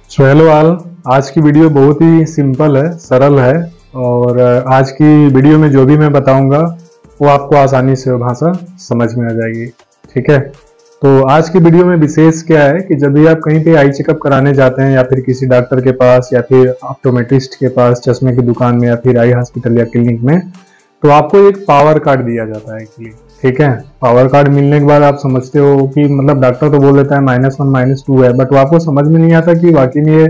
So hello all. आज की video बहुत ही सिंपल है, सरल है। और आज की वीडियो में जो भी मैं बताऊंगा वो आपको आसानी से वो भाषा समझ में आ जाएगी। ठीक है, तो आज की वीडियो में विशेष क्या है कि जब भी आप कहीं पे आई चेकअप कराने जाते हैं या फिर किसी डॉक्टर के पास या फिर ऑप्टोमेट्रिस्ट के पास, चश्मे की दुकान में या फिर आई हॉस्पिटल या क्लिनिक में, तो आपको एक पावर कार्ड दिया जाता है एक्चुअली। ठीक है, पावर कार्ड मिलने के बाद आप समझते हो कि मतलब डॉक्टर तो बोल देता है -1 -2 है, बट वो आपको समझ में नहीं आता कि वाकई में ये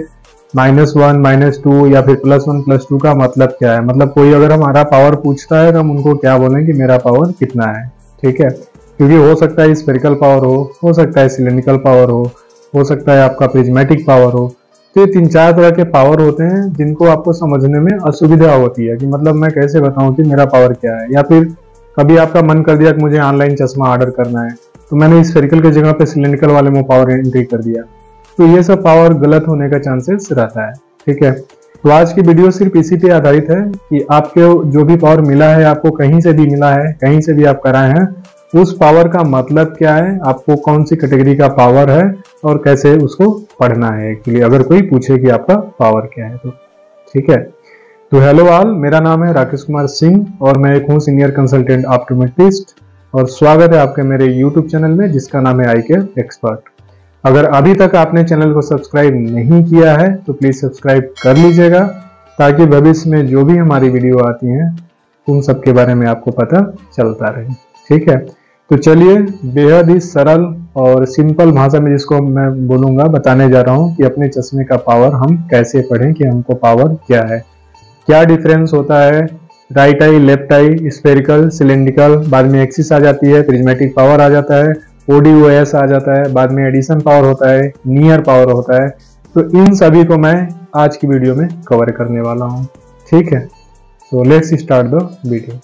-1 -2 या फिर +1 +2 का मतलब क्या है। मतलब कोई अगर हमारा पावर पूछता है तो हम उनको क्या बोलें कि मेरा पावर कितना है। ठीक है, क्योंकि हो सकता है स्फेरिकल पावर हो सकता है सिलेंड्रिकल पावर हो सकता है आपका प्रिज्मेटिक पावर हो। तो ये 3-4 तरह के पावर होते हैं जिनको आपको समझने में असुविधा होती है कि मतलब मैं कैसे बताऊं कि मेरा पावर क्या है। या फिर कभी आपका मन कर दिया कि मुझे ऑनलाइन चश्मा ऑर्डर करना है, तो मैंने स्फेरिकल की जगह पे सिलेंड्रिकल वाले में पावर एंट्री कर दिया, तो ये सब पावर गलत होने का चांसेस रहता है। ठीक है, तो आज की वीडियो सिर्फ इसी पे आधारित है कि आपको जो भी पावर मिला है, आपको कहीं से भी मिला है, कहीं से भी आप कराए हैं, उस पावर का मतलब क्या है, आपको कौन सी कैटेगरी का पावर है और कैसे उसको पढ़ना है एक्चुअली, अगर कोई पूछे कि आपका पावर क्या है तो। ठीक है, तो हेलो ऑल, मेरा नाम है राकेश कुमार सिंह और मैं एक हूँ सीनियर कंसल्टेंट ऑप्टोमेट्रिस्ट, और स्वागत है आपके मेरे यूट्यूब चैनल में जिसका नाम है आई केयर एक्सपर्ट। अगर अभी तक आपने चैनल को सब्सक्राइब नहीं किया है तो प्लीज सब्सक्राइब कर लीजिएगा, ताकि भविष्य में जो भी हमारी वीडियो आती हैं उन सब के बारे में आपको पता चलता रहे। ठीक है, तो चलिए बेहद ही सरल और सिंपल भाषा में जिसको मैं बोलूंगा, बताने जा रहा हूँ कि अपने चश्मे का पावर हम कैसे पढ़ें, कि हमको पावर क्या है, क्या डिफरेंस होता है right eye, left eye, spherical, cylindrical, बाद में एक्सिस आ जाती है, प्रिज्मेटिक पावर आ जाता है, ODOS आ जाता है, बाद में एडिशन पावर होता है, नियर पावर होता है। तो इन सभी को मैं आज की वीडियो में कवर करने वाला हूँ। ठीक है, so let's start the video.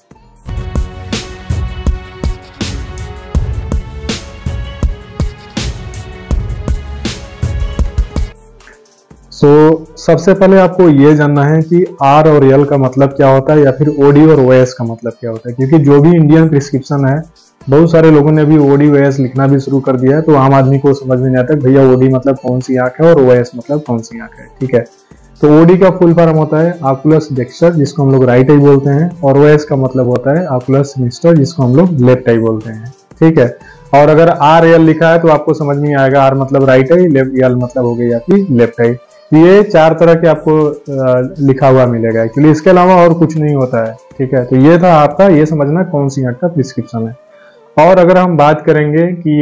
सबसे पहले आपको ये जानना है कि R और L का मतलब क्या होता है, या फिर OD और OS का मतलब क्या होता है। क्योंकि जो भी इंडियन प्रिस्क्रिप्शन है, बहुत सारे लोगों ने भी OD-OS लिखना भी शुरू कर दिया है, तो आम आदमी को समझ में नहीं आता भैया OD मतलब कौन सी आंख है और OS मतलब कौन सी आंख है। ठीक है, तो OD का फुल फॉर्म होता है ऑकुलस डेक्स्टर, जिसको हम लोग राइट आई बोलते हैं, और OS का मतलब होता है ऑकुलस सिनिस्टर, जिसको हम लोग लेफ्ट आई बोलते हैं। ठीक है, और अगर R-L लिखा है तो आपको समझ में आएगा, R मतलब राइट आई, L मतलब हो गई आपकी लेफ्ट आई। ये 4 तरह के आपको लिखा हुआ मिलेगा एक्चुअली, इसके अलावा और कुछ नहीं होता है। ठीक है, तो ये था आपका, ये समझना कौन सी आंख का प्रिस्क्रिप्शन है। और अगर हम बात करेंगे कि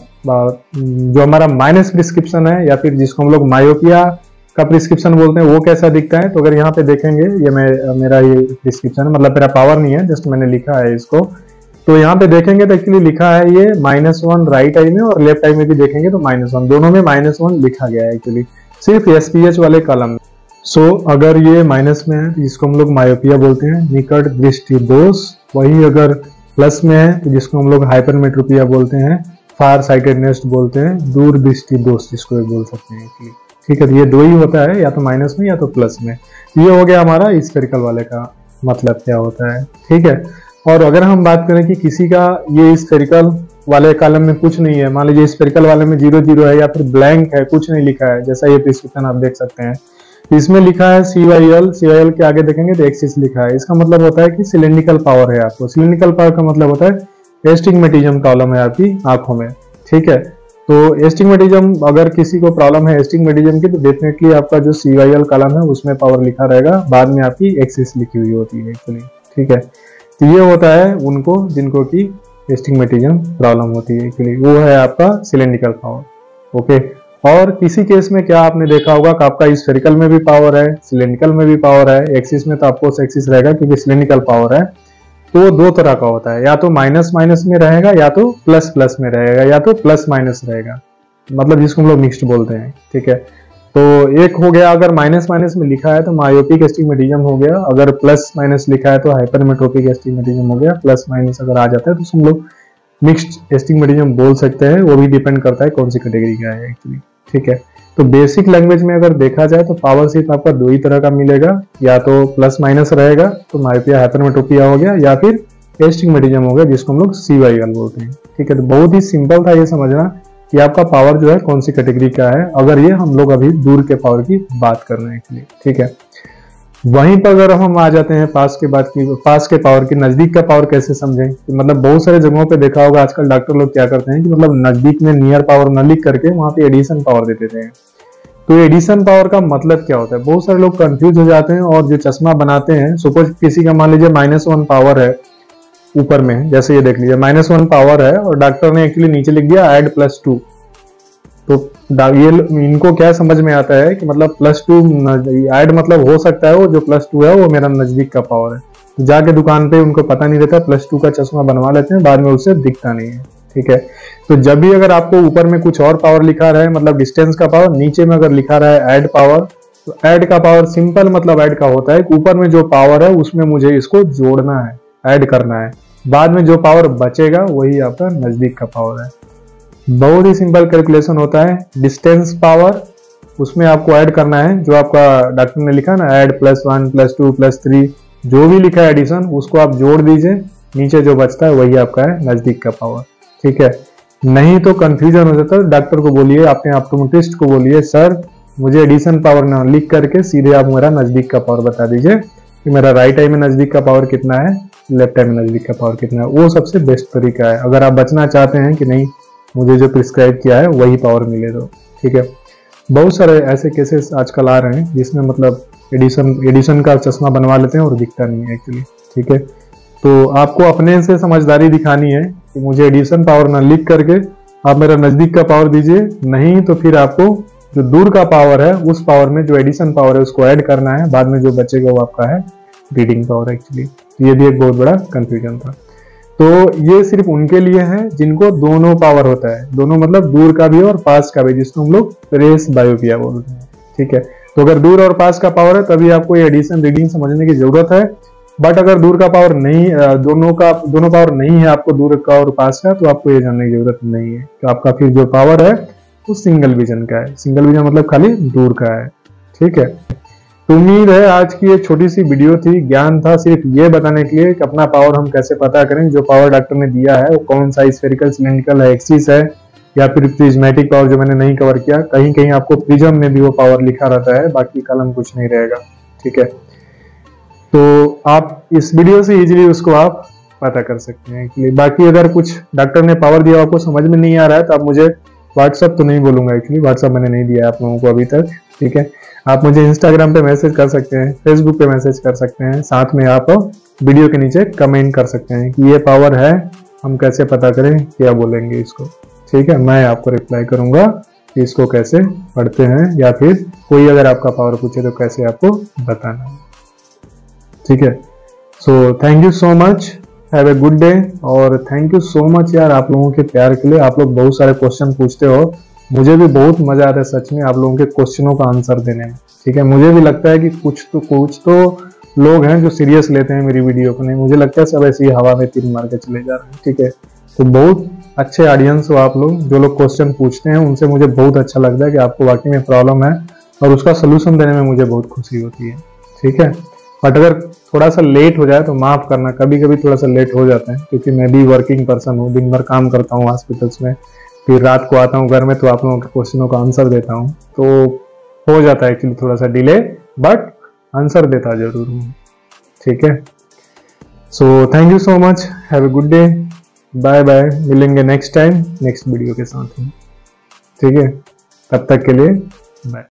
जो हमारा माइनस प्रिस्क्रिप्शन है, या फिर जिसको हम लोग मायोपिया का प्रिस्क्रिप्शन बोलते हैं, वो कैसा दिखता है, तो अगर यहाँ पे देखेंगे, ये मेरा ये प्रिस्क्रिप्शन है, मतलब मेरा पावर नहीं है, जस्ट मैंने लिखा है इसको। तो यहाँ पे देखेंगे तो एक्चुअली लिखा है ये -1 राइट आई में, और लेफ्ट आई में भी देखेंगे तो -1, दोनों में -1 लिखा गया है एक्चुअली, सिर्फ SPH वाले कॉलम में। अगर ये माइनस में है तो जिसको हम लोग मायोपिया बोलते हैं, निकट दृष्टि दोष। वही अगर प्लस में है तो जिसको हम लोग हाइपरमेट्रोपिया बोलते हैं, फार साइटेडनेस बोलते हैं, दूर दृष्टि दोष जिसको बोल सकते हैं। ठीक है, तो ये दो ही होता है, या तो माइनस में या तो प्लस में। ये हो गया हमारा स्फेरिकल वाले का मतलब क्या होता है। ठीक है, और अगर हम बात करें कि किसी का ये स्फेरिकल वाले कॉलम में कुछ नहीं है, मान लीजिए स्फेरिकल वाले में 0 है या फिर ब्लैंक है, कुछ नहीं लिखा है, जैसा ये प्रिस्क्रिप्शन आप देख सकते हैं, इसमें लिखा है CYL के आगे देखेंगे तो एक्सिस लिखा है, इसका मतलब होता है कि सिलेंड्रिकल पावर है आपको। सिलेंड्रिकल पावर का मतलब होता है एस्टिग्मेटिज्म प्रॉब्लम है आपकी आंखों में। ठीक है, तो एस्टिग्मेटिज्म, अगर किसी को प्रॉब्लम है एस्टिग्मेटिज्म की, तो डेफिनेटली आपका जो CYL कॉलम है उसमें पावर लिखा रहेगा, बाद में आपकी एक्सिस लिखी हुई होती है एक्चुअली। ठीक है, तो ये होता है उनको जिनको की एस्टिग्मेटिज्म प्रॉब्लम होती है एक्चुअली, वो है आपका सिलेंड्रिकल पावर। ओके, और किसी केस में क्या आपने देखा होगा कि आपका स्फेरिकल में भी पावर है, सिलेंड्रिकल में भी पावर है, एक्सिस में तो आपको एक्सिस रहेगा क्योंकि सिलेंड्रिकल पावर है। तो वो 2 तरह का होता है, या तो माइनस में रहेगा, या तो प्लस में रहेगा, या तो प्लस माइनस रहेगा, मतलब जिसको हम लोग मिक्स्ड बोलते हैं। ठीक है, तो एक हो गया, अगर माइनस में लिखा है तो मायोपिक एस्टिग्मेटिज्म हो गया, अगर प्लस माइनस लिखा है तो हाइपरमेट्रोपिक एस्टिग्मेटिज्म हो गया, प्लस माइनस अगर आ जाता है तो हम लोग मिक्स्ड एस्टिग्मेटिज्म बोल सकते हैं। वो भी डिपेंड करता है कौन सी कैटेगरी का है एक्चुअली। ठीक है, तो बेसिक लैंग्वेज में अगर देखा जाए तो पावर सिर्फ आपका 2 ही तरह का मिलेगा, या तो प्लस माइनस रहेगा तो मायोपिया हाइपरमेट्रोपिया हो गया, या फिर एस्टिग्मेटिज्म हो गया जिसको हम लोग CYL बोलते हैं। ठीक है, तो बहुत ही सिंपल था ये समझना कि आपका पावर जो है कौन सी कैटेगरी का है, अगर ये हम लोग अभी दूर के पावर की बात कर रहे हैं एक्चुअली, ठीक है। वहीं पर अगर हम आ जाते हैं पास के पास के पावर की, नजदीक का पावर कैसे समझें, कि मतलब बहुत सारे जगहों पे देखा होगा आजकल डॉक्टर लोग क्या करते हैं कि मतलब नजदीक में नियर पावर न लिख करके वहां पे एडिशन पावर दे देते हैं। तो एडिशन पावर का मतलब क्या होता है, बहुत सारे लोग कंफ्यूज हो जाते हैं और जो चश्मा बनाते हैं, सपोज किसी का मान लीजिए -1 पावर है ऊपर में, जैसे ये देख लीजिए -1 पावर है और डॉक्टर ने एक्चुअली नीचे लिख दिया ऐड +2, तो ये इनको क्या समझ में आता है कि मतलब +2 ऐड मतलब हो सकता है वो जो +2 है वो मेरा नजदीक का पावर है। तो जाके दुकान पे उनको पता नहीं रहता, +2 का चश्मा बनवा लेते हैं, बाद में उससे दिखता नहीं है, ठीक है। तो जब भी अगर आपको ऊपर में कुछ और पावर लिखा रहा है, मतलब डिस्टेंस का पावर, नीचे में अगर लिखा रहा है ऐड पावर, तो ऐड का पावर सिंपल मतलब ऐड का होता है कि ऊपर में जो पावर है उसमें मुझे इसको जोड़ना है, ऐड करना है, बाद में जो पावर बचेगा वही आपका नजदीक का पावर है। बहुत ही सिंपल कैलकुलेशन होता है। डिस्टेंस पावर, उसमें आपको ऐड करना है जो आपका डॉक्टर ने लिखा ना, ऐड +1 +2 +3, जो भी लिखा है एडिशन उसको आप जोड़ दीजिए, नीचे जो बचता है वही आपका है नजदीक का पावर, ठीक है। नहीं तो कंफ्यूजन हो जाता है, डॉक्टर को बोलिए, अपने ऑप्टोमेट्रिस्ट को बोलिए, सर मुझे एडिशन पावर ना लिख करके सीधे आप मेरा नजदीक का पावर बता दीजिए कि मेरा राइट आई में नजदीक का पावर कितना है, लेफ्ट आई में नजदीक का पावर कितना है। वो सबसे बेस्ट तरीका है अगर आप बचना चाहते हैं कि नहीं मुझे जो प्रिस्क्राइब किया है वही पावर मिले, तो ठीक है। बहुत सारे ऐसे केसेस आजकल आ रहे हैं जिसमें मतलब एडिशन का चश्मा बनवा लेते हैं और दिखता नहीं है एक्चुअली, ठीक है। तो आपको अपने से समझदारी दिखानी है कि मुझे एडिशन पावर ना लिख करके आप मेरा नजदीक का पावर दीजिए, नहीं तो फिर आपको जो दूर का पावर है उस पावर में जो एडिशन पावर है उसको ऐड करना है, बाद में जो बचेगा वो आपका है रीडिंग पावर एक्चुअली। ये भी एक बहुत बड़ा कंफ्यूजन था। तो ये सिर्फ उनके लिए है जिनको दोनों पावर होता है, दोनों मतलब दूर का भी और पास का भी, जिसको हम लोग रेस बायोपिया बोलते हैं, ठीक है। तो अगर दूर और पास का पावर है तभी आपको ये एडिशन रीडिंग समझने की जरूरत है। बट अगर दूर का पावर नहीं, दोनों पावर नहीं है आपको, दूर का और पास का, तो आपको ये जानने की जरूरत नहीं है। तो आपका फिर जो पावर है वो सिंगल विजन का है, सिंगल विजन मतलब खाली दूर का है, ठीक है। तो उम्मीद है आज की ये छोटी सी वीडियो थी, ज्ञान था सिर्फ ये बताने के लिए कि अपना पावर हम कैसे पता करें। जो पावर डॉक्टर ने दिया है वो कौन सा स्फेरिकल, सिलेंड्रिकल है, एक्सिस है या फिर प्रिज्मेटिक पावर, जो मैंने नहीं कवर किया। कहीं कहीं आपको प्रिज्म में भी वो पावर लिखा रहता है, बाकी कलम कुछ नहीं रहेगा, ठीक है। तो आप इस वीडियो से इजीली उसको आप पता कर सकते हैं एक्चुअली। बाकी अगर कुछ डॉक्टर ने पावर दिया आपको समझ में नहीं आ रहा है तो आप मुझे व्हाट्सअप तो नहीं बोलूंगा एक्चुअली, व्हाट्सअप मैंने नहीं दिया है आप लोगों को अभी तक, ठीक है। आप मुझे इंस्टाग्राम पे मैसेज कर सकते हैं, फेसबुक पे मैसेज कर सकते हैं, साथ में आप वीडियो के नीचे कमेंट कर सकते हैं कि ये पावर है, हम कैसे पता करें, क्या बोलेंगे इसको, ठीक है। मैं आपको रिप्लाई करूंगा कि इसको कैसे पढ़ते हैं, या फिर कोई अगर आपका पावर पूछे तो कैसे आपको बताना है, ठीक है। So thank you so much, have a good day. और थैंक यू सो मच यार आप लोगों के प्यार के लिए। आप लोग बहुत सारे क्वेश्चन पूछते हो, मुझे भी बहुत मजा आता है सच में आप लोगों के क्वेश्चनों का आंसर देने में, ठीक है। मुझे भी लगता है कि कुछ तो लोग हैं जो सीरियस लेते हैं मेरी वीडियो को, नहीं मुझे लगता है सब ऐसे ही हवा में तीर मार के चले जा रहे हैं, ठीक है। तो बहुत अच्छे ऑडियंस हो आप लोग, जो लोग क्वेश्चन पूछते हैं उनसे मुझे बहुत अच्छा लगता है कि आपको वाकई में प्रॉब्लम है और उसका सोल्यूशन देने में मुझे बहुत खुशी होती है, ठीक है। बट अगर थोड़ा सा लेट हो जाए तो माफ करना, कभी कभी थोड़ा सा लेट हो जाता है क्योंकि मैं भी वर्किंग पर्सन हूँ, दिन भर काम करता हूँ हॉस्पिटल्स में, फिर रात को आता हूँ घर में तो आप लोगों के क्वेश्चनों का आंसर देता हूँ, तो हो जाता है एक्चुअली थोड़ा सा डिले, बट आंसर देता जरूर हूँ, ठीक है। So thank you so much, have a good day, bye bye. मिलेंगे नेक्स्ट टाइम नेक्स्ट वीडियो के साथ में, ठीक है। तब तक के लिए बाय।